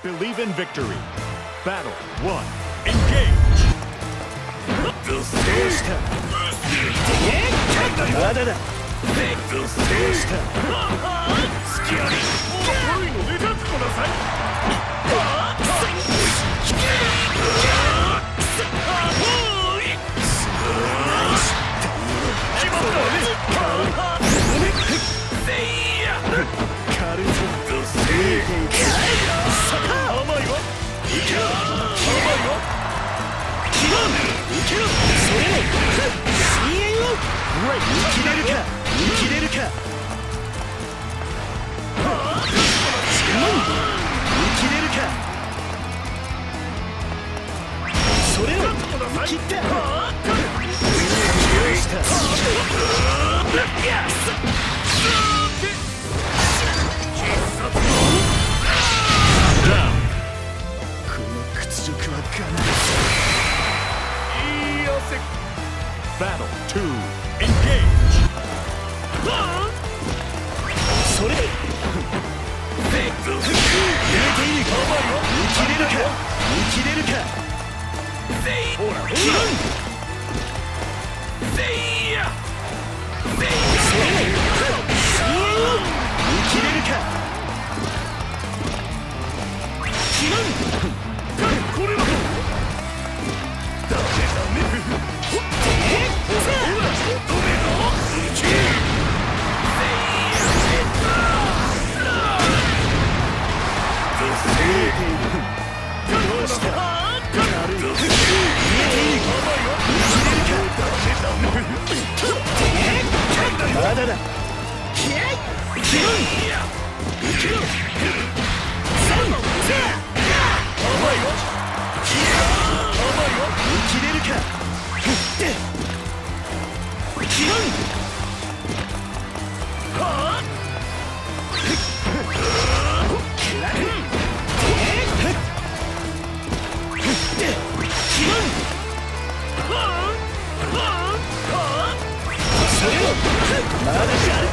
Believe in victory. Battle 1. Engage! どうしたまだだどうした隙あり悪いので覚悟なさい Battle 2. Engage! それで生きれるか生きれるかほらほらそれ生きれるかこれはダメまだだ生きれるかまだ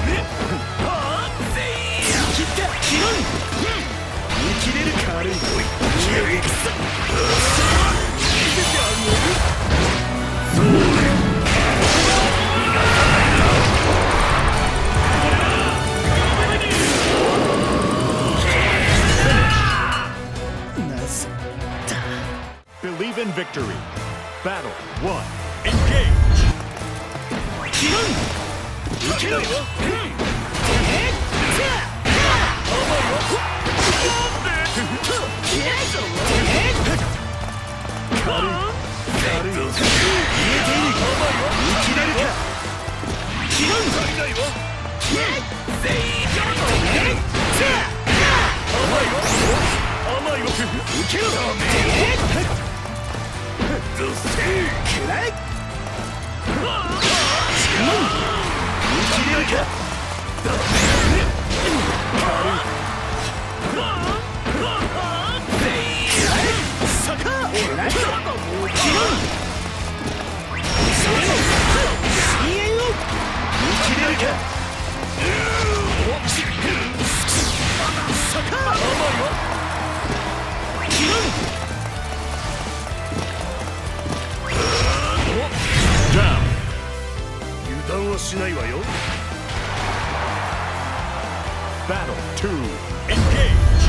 生きれるか悪い Believe in victory. Battle 1. Engage! 油断はしないわよ。Battle 2. Engage!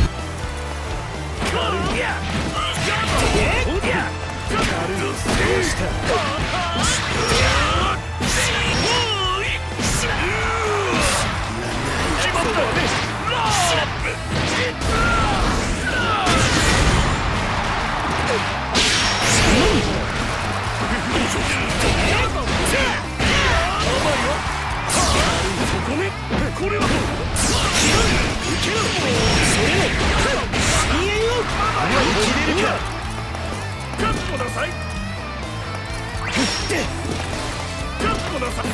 これは覚悟なさい。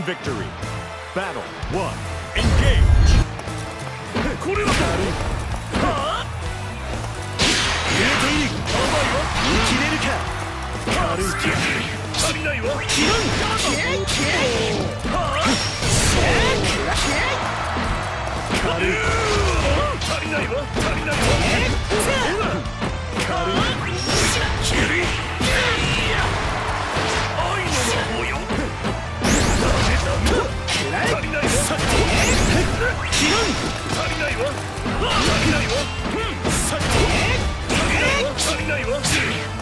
victory. Battle 1. Engage. これははあ入れている。甘いわ。 生きれるか。 軽い。足りないわ。 キランはあ軽い。足りないわ。足りないわ。ほら軽い。キリ愛の魔法よ。ダメだ。足りないわ。キラン足りないわ。足りないわ。足りないわ。せ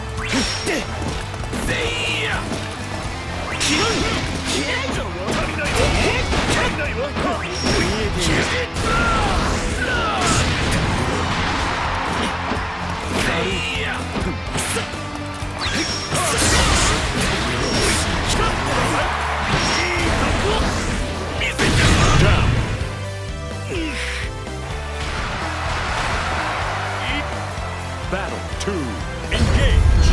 いや。キラン足りないわ。足りないわ。 見えている。 Battle 2. Engage.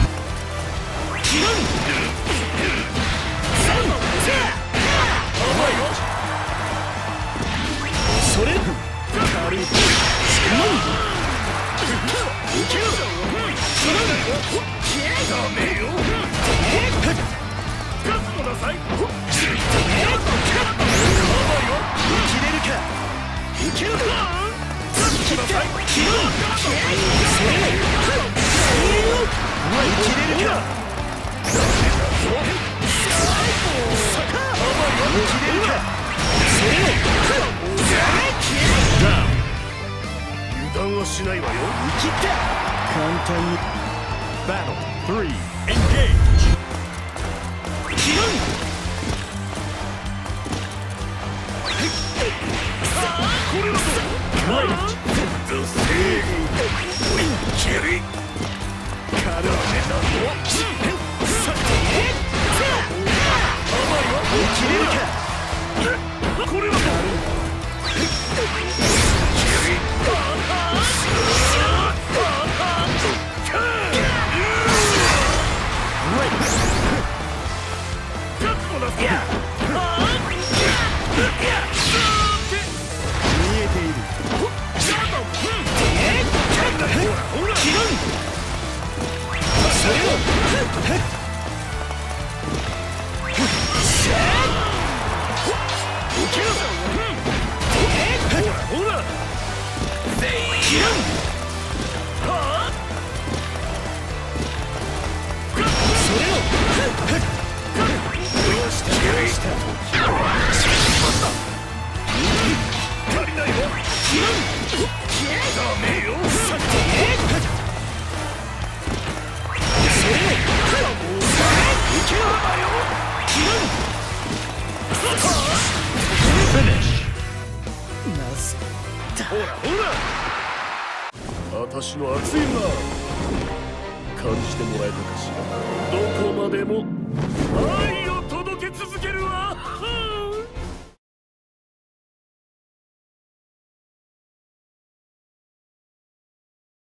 それ軽い。 ダメよ。勝つのなさい。 生きれるか。いけるか。 勝つのなさい。 それ生きれるか。生きれるか。それ油断はしないわよ。 生きった簡単に。 Battle 3. Engage. これはどう？ Great. ずせー。おいきり。ダメだぞ。 生きれるか。 これはどう？ 見えている。それをほら足りないわ。ダメよ。 Finish. なすほらほら。私の熱いな。感じてもらえたかしら。どこまでも愛